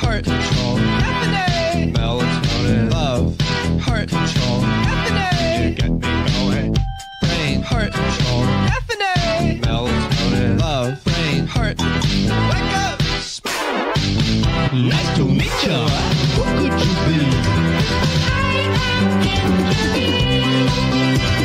heart control, definitely, melatonin, love, heart control, definitely, you get me going, brain, heart control, definitely, melatonin, love, brain, heart, wake up, nice to meet you, who could you be? I am Angel.